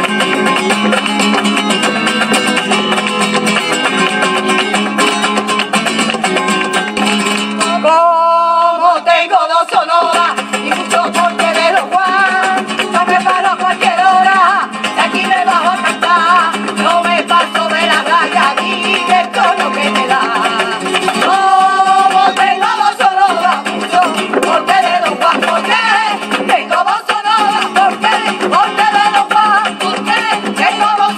Como tengo dos sonoras y mucho porte de los Juan, no me paro a cualquier hora, de aquí me bajo a cantar, no me paso de la raya ni del tono que me da. Como tengo dos sonoras, mucho porte de los Juan, porque tengo dos sonoras, porque de los Juan, porque tengo dos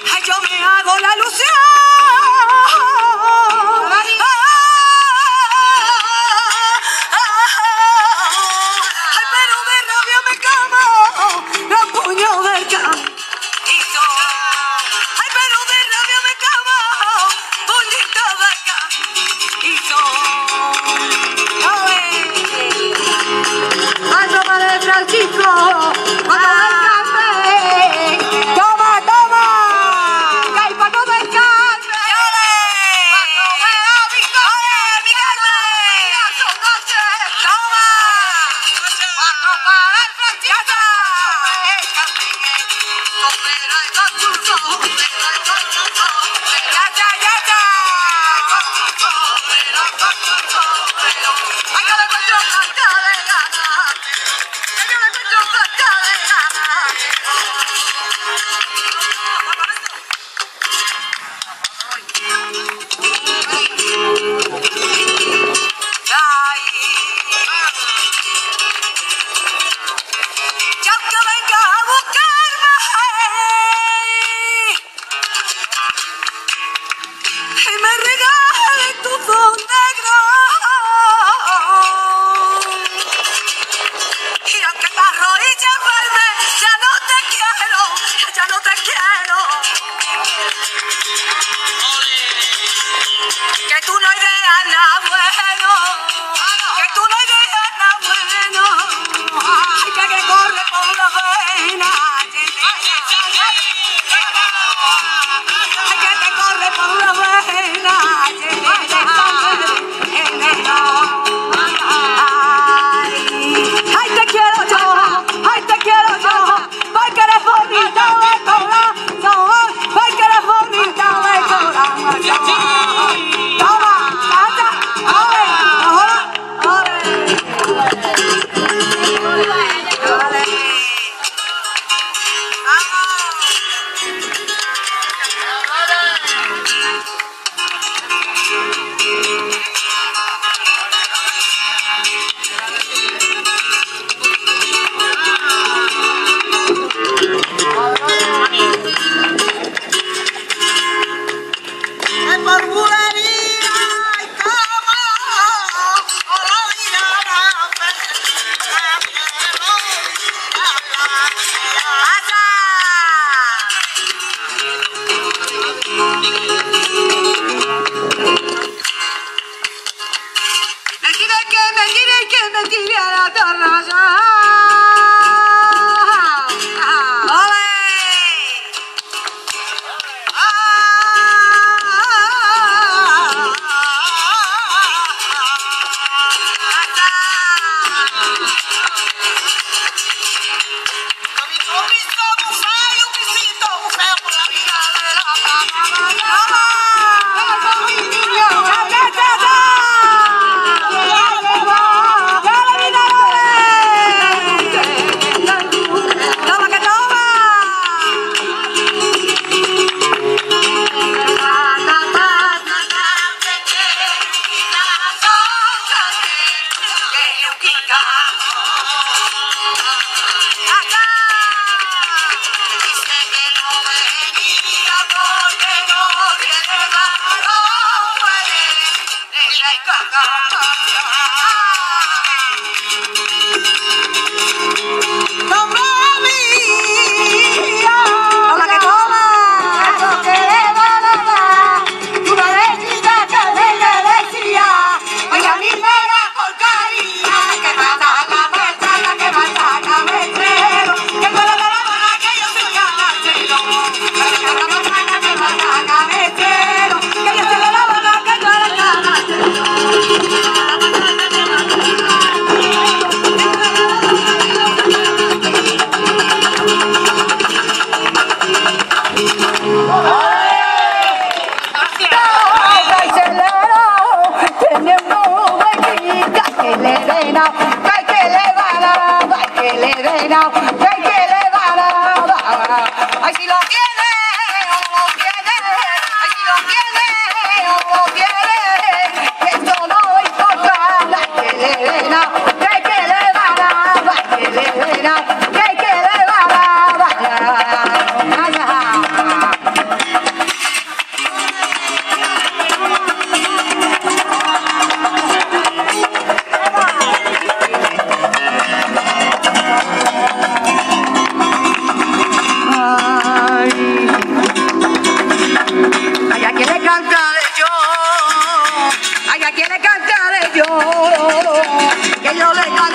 Ay, yo me hago la ilusión. Ay, pero de rabia me camo los puños del campito. Ay, pero de rabia me camo puñito del campito. Ay, toma de Francisco, cuando del café. Toma, toma. Que hay pato del café. Cuando veo mi coche, mi carne. Toma. Cuando para el Francisco. Ya, ya, ya, ya. Ay, que le cuento falta de ganas. Que le cuento falta de ganas. Ay, ya que venga a buscarme y me regale tu don negro. Y aunque la rodilla vuelve, ya no te quiero, ya no te quiero. Que tú no ideas nada bueno, que tú no ideas nada bueno. Ay, que corre por la vena. Ay, que te corre por la vena. Ay, te quiero yo, porque eres bonita de corazón, porque eres bonita de corazón. Toma, canta, ole, ole, ole. Por bulería y cama, me tire a la terraza. ¡Ole! Ay, si lo tiene, o lo tiene, ay, si lo tiene, o lo tiene, que esto no importa, que le den, que le van a dar, que le den, que le van a dar.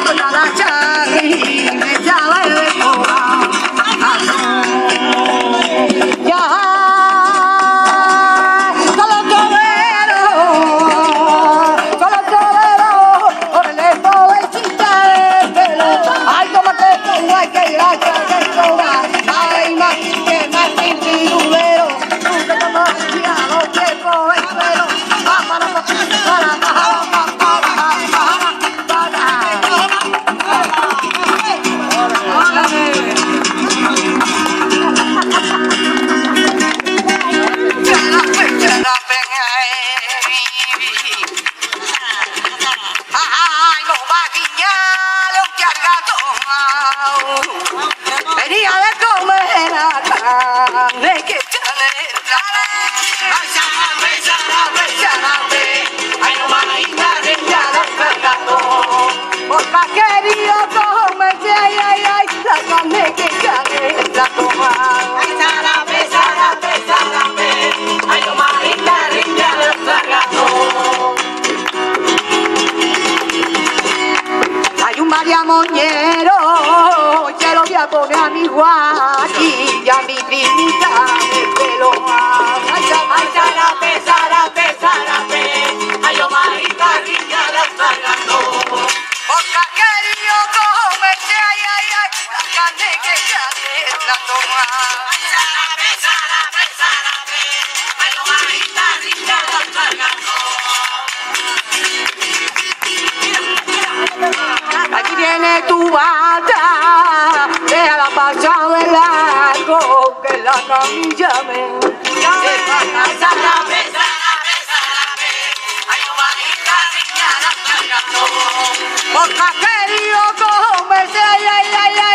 Venía de comer la carne que tiene el plato. Ay, no más, y la niña la cargado. Porque ha querido comerse, ay, ay, ay, la carne que tiene el plato. Ay, zarape, ay, no más, y la niña la cargado. Hay un María Moñero, se lo voy a poner a mi Joaquín y a mi pinita de pelo. Ay, zarape, ay, yo marita, niña la cargando. Porque ha querido comerse, ay, ay, ay, la carne que ya la toma. Ay, zarape, ay, yo marita, niña la cargando. Aquí viene tu bata, deja la pasada de largo, que la camilla me zarape, ay, no manita, niña la cargando. Porque ha querido comerse, ay, ay, ay, ay.